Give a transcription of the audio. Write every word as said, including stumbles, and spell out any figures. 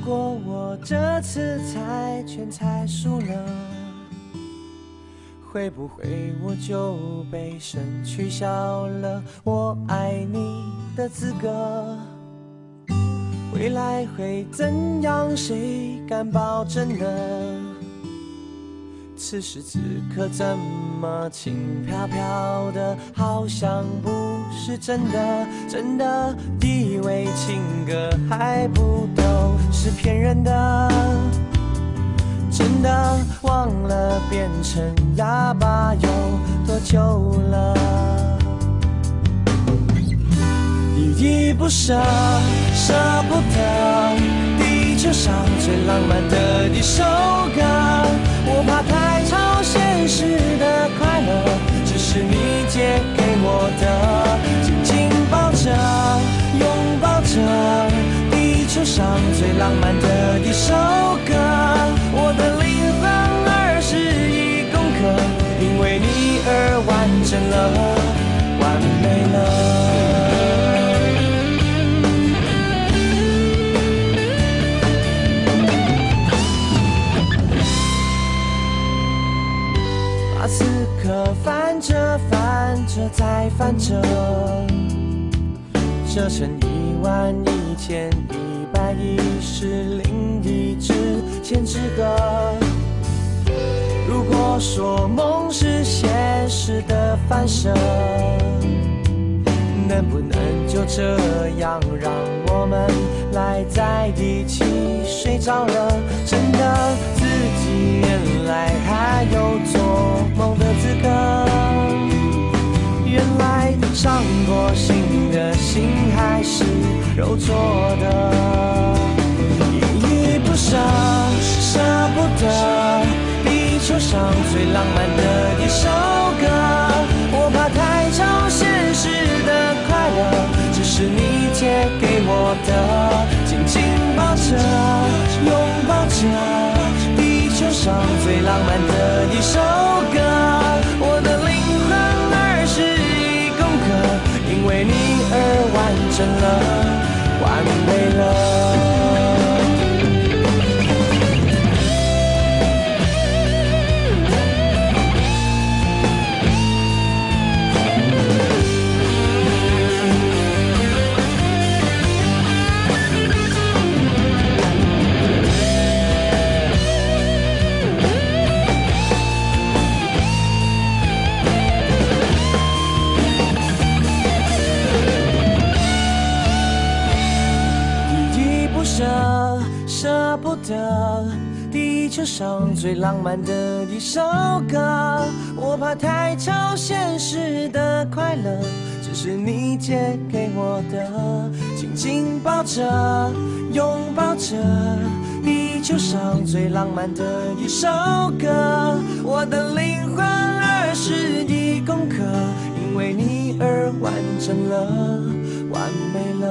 果我这次猜拳猜输了，会不会我就被神取消了我爱你的资格？未来会怎样，谁敢保证呢？此时此刻怎么轻飘飘的，好像不是真的，真的以为情歌还不都是骗人的，真的忘了变成哑巴有多久了，依依不舍，舍不得，地球上最浪漫的一首歌，我怕太超现实的快乐，只是你借给我的，紧紧抱着，拥抱着，地球上最浪漫的一首歌，我的灵魂二十一公克，因为你而完整了，完美了。马斯克翻着翻着再翻着，折成一万一千一百一十零一支千纸歌。如果说梦是现实的反射，能不能就这样让我们赖在一起睡着了？真的自己原来还有做梦的资格，原来伤过心的心还是肉做的，依依不舍，舍不得，地球上最浪漫的一首歌，我怕太超现实的快乐，只是你借给我的，紧紧抱着，拥抱着，地球上最浪漫的一首歌，我的灵魂二十一公克，因为你而完整了，完美了。舍不得，地球上最浪漫的一首歌，我怕太超现实的快乐，只是你借给我的，紧紧抱着，拥抱着，地球上最浪漫的一首歌，我的灵魂二十一公克，因为你而完整了，完美了。